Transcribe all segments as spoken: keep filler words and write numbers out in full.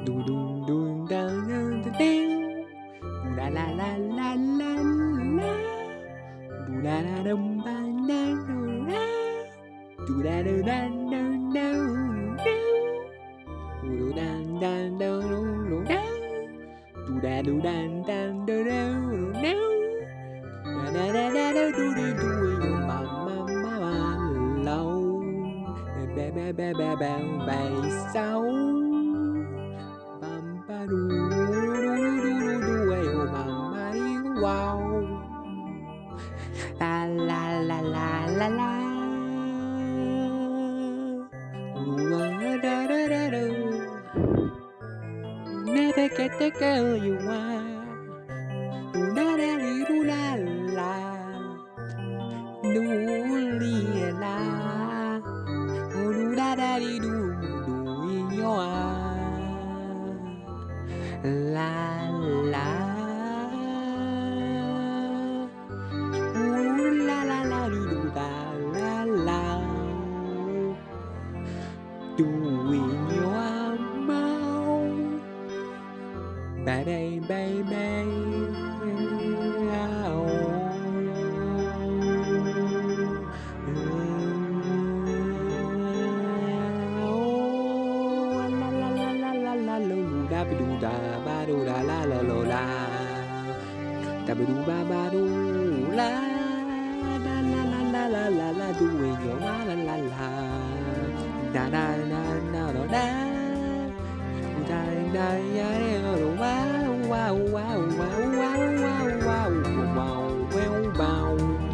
Du du du da da da da. La la la la la la. Du da da dum ba da du da. Du da du da du da du. Du da da du du da. Du da du da da du du da. Da da da da du du du du ma ma ma ma lâu. Ba ba ba ba ba ba sáu. Bam ba du du du du du du eo bam ba đi wow. La la la la la la. La da da da da. Never get the girl you want. Do da da di do la la. Do li la. Do da da di do do yo la la. Ooh la la la di do da la la. Doing your mouth. Baby, baby, oh. La la la la la la lu da ba du da ba du da la la la la da ba du ba ba du la la la la la la la la do in your la la la la da da da da da da. Day day day wow wow wow wow wow wow wow wow wow wow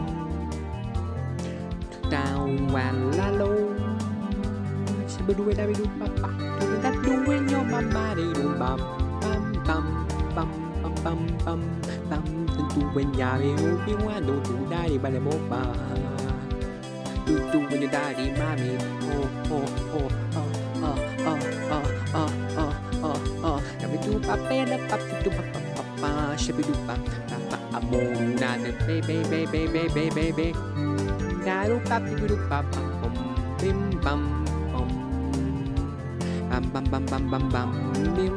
down one la lo sẽ bơi đuôi đuôi đuôi bắp bắp đuôi đắt đuôi nhau mama đi đuôi băm băm băm băm băm băm băm băm từng tu bên nhà đi ngủ phía ngoài đồ tu đai đi ba lẻ một ba tu tu bên nhà đai đi mami oh oh oh oh oh oh oh oh oh. Du pa pe da pa du pa pa pa pa shabi du pa pa pa amo na de be be be be be be be be da du pa pi du pa pa bum bim bam bum bam bam bam bam bam bam bim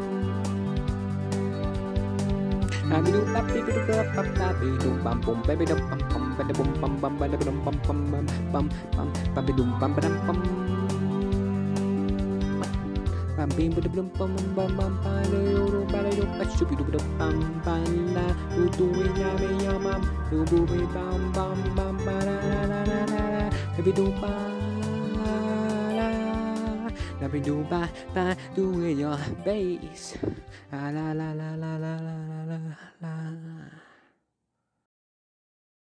da du pa pi du pa pa pa pi du bam bum be be dum bam bam be da bum bam bam be da bum bam bam bam bam bam bam be dum bam bam bam bam bim bam bam bam bam bam ba do do ba do ba shubi do do bam bam la do do we ya me ya mam do do we bam bam bam ba la la la la la baby do ba la la baby do ba ba do with your bass la la la la la